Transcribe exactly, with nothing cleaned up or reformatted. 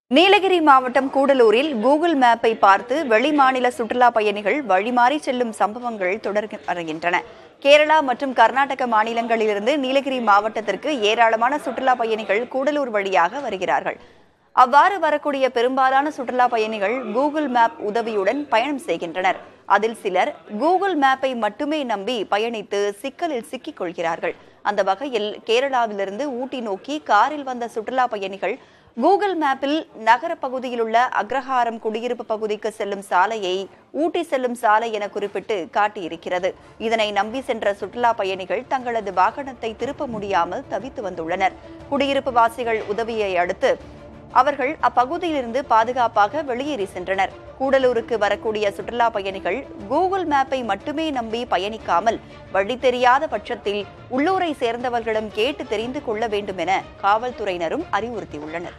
நீலகிரி மாவட்டம் கூடலூரில் கூகுள் மேப்பை பார்த்து வெளிமாநில சுற்றுலா பயணிகள் வழிமாறி செல்லும் சம்பவங்கள் தொடர்ந்து வருகின்றன. கேரளா மற்றும் கர்நாடக மாநிலங்களிலிருந்து நீலகிரி மாவட்டத்திற்கு ஏராளமான சுற்றுலா பயணிகள் கூடலூர் வழியாக வருகிறார்கள். அவ்வாறு வரக்கூடிய பெரும்பாலான சுற்றுலா பயணிகள் கூகுள் மேப் உதவியுடன் பயணம் செய்கின்றனர். அதில் சிலர் கூகுள் மேப்பை மட்டுமே நம்பி பயணித்து சிக்கலில் சிக்கிக் கொள்கிறார்கள். அந்த வகையில் கேரளாவிலிருந்து ஊட்டி நோக்கி காரில் வந்த சுற்றுலா பயணிகள் கூகுள் மேப்பில் நகர பகுதியில் உள்ள அக்ரஹாரம் குடியிருப்பு பகுதிக்கு செல்லும் சாலையை ஊட்டி செல்லும் சாலை என குறிப்பிட்டு காட்டியிருக்கிறது. இதனை நம்பி சென்ற சுற்றுலா பயணிகள் தங்களது வாகனத்தை திருப்ப முடியாமல் தவித்து வந்துள்ளனர். குடியிருப்பு வாசிகள் உதவியை அடுத்து அவர்கள் அப்பகுதியிலிருந்து பாதுகாப்பாக வெளியேறி சென்றனர். கூடலூருக்கு வரக்கூடிய சுற்றுலா பயணிகள் கூகுள் மேப்பை மட்டுமே நம்பி பயணிக்காமல் வழி தெரியாத பட்சத்தில் உள்ளூரை சேர்ந்தவர்களிடம் கேட்டு தெரிந்து கொள்ள வேண்டும் என காவல்துறையினரும் அறிவுறுத்தியுள்ளனர்.